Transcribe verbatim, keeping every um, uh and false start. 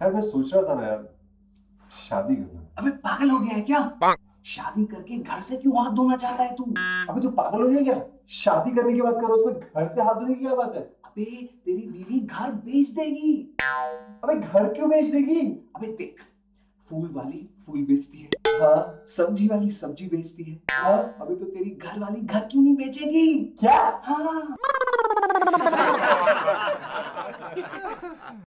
यार मैं सोच रहा था ना यार, शादी करना। अबे पागल हो गया है क्या? शादी करके घर से क्यों हाथ धोना चाहता है तू? अबे तू पागल हो गया क्या? शादी करने की बात करो, उसमें घर से हाथ धोने की क्या बात है? अबे तेरी बीवी घर बेच देगी। अबे घर क्यों बेच देगी? अबे देख, फूल वाली फूल बेचती है, हाँ सब्जी वाली सब्जी बेचती है। हाँ। अबे तो तेरी घर वाली घर क्यों नहीं बेचेगी? क्या? हाँ।